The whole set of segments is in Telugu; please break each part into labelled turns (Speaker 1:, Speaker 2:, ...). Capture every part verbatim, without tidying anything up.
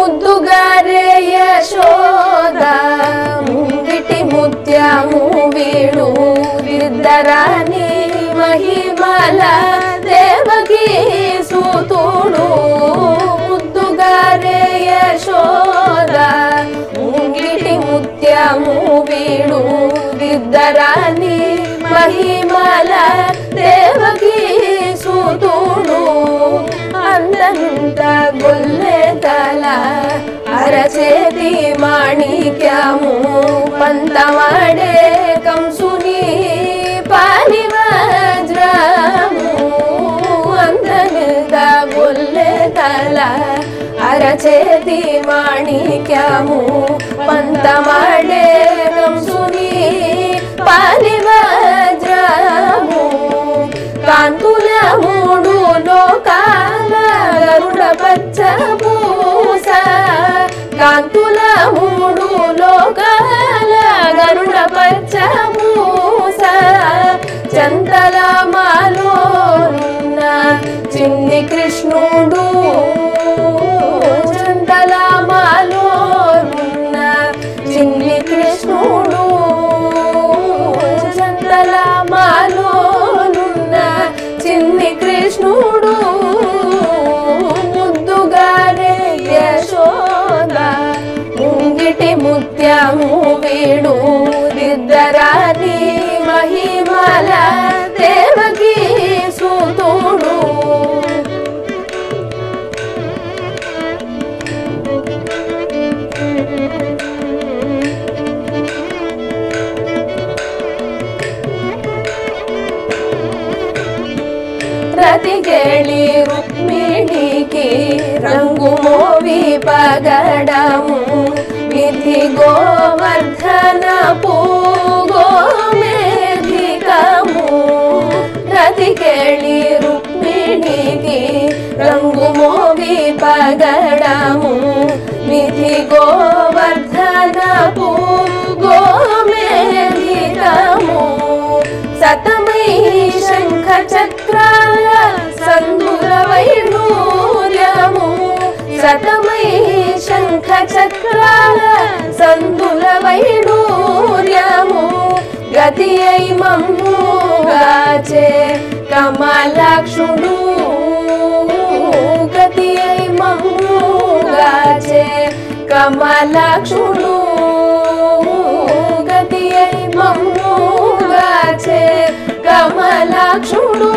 Speaker 1: ముద్దుగారే యశోద ముంగిటి ముత్యము వీడు ఇద్దరాని మహిమల దేవకీ సూతుడు ముద్దుగారే యశోద ముంగిటి ముత్యము వీడు ఇద్దరాని మహిమల దేవకీ సూతుడు అందంత గొల్లెతల అరచేతి మాణిక్యము పంతమాడే కంసుని పాలి వజ్రము అందంత గొల్లెతల అరచేతి మాణిక్యము పంతమాడే కంసుని పాలి వజ్రము కాంతుల మూడు లోకాల గరుడ పచ్చ పూస కాంతుల మూడు లోకాల గరుడ పచ్చ పూస చంతల మాలోనున్న చిన్ని కృష్ణుడు చంతల మాలోనున్న చిన్ని కృష్ణుడు చంతల మాలోనున్న చిన్ని కృష్ణుడు ముద్దుగారే యశోద ముంగిటి ముత్యము వీడు ఇద్దరాని మహిమల దేవకీ సూతుడు రతికేళి రుక్మిణికి రంగు మోవి పగడము విధి గోవర్ధనపు గోమేధికము రతికేళి రుక్మిణికి రంగు మోవి పగడము విధి గోవర్ధనపు గోమేధికము సతమై శంఖ చక్రాల సందుల వైఢూర్యము సతమై శంఖ చక్రాల సందుల వైఢూర్యము గతి అయి మమ్ముగాచే కమలాక్షుడు గతి అయి మమ్ముగాచే కమలాక్షుడు గతి అయి మమ్ముగాచే కమలాక్షుడు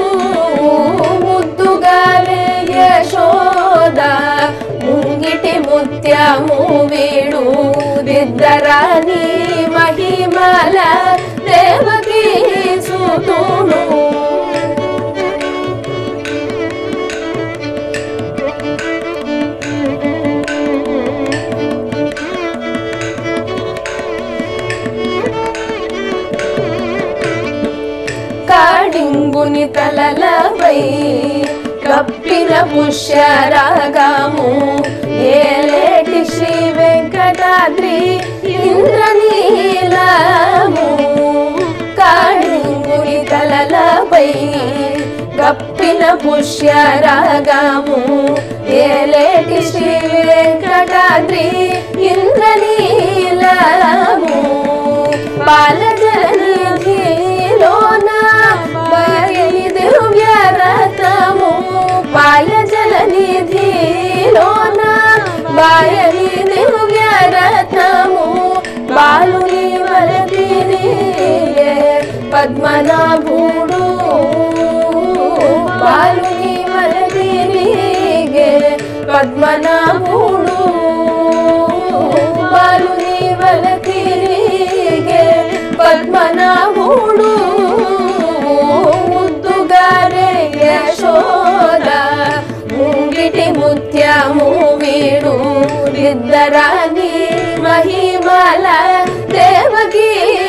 Speaker 1: ముద్దుగారే యశోద ముంగిటి ముత్యము వీడు ఇద్దరాని మహిమల దేవకీ సూతుడు కాడింగుని తలలపై కప్పిన పుష్యరాగము ఏలేటి శ్రీ వెంకటాద్రి ఇంద్రనీలము కాడింగుని తలలపై కప్పిన పుష్యరాగము ఏలేటి శ్రీ వెంకటాద్రి ఇంద్రనీలము బాలజలనిధిలోన బయలి దివ్య రథము బాలజలనిధిలోన బయలి దివ్య రథము బాలుని వలతిరిగే పద్మనాభుడు బాలుని వలతిరిగే పద్మనాభుడు బాలుని వలతిరిగే పద్మనాభుడు ముద్దుగారే యశోద ముంగిటి ముత్యము వీడు ఇద్దరాని మహిమల దేవకీ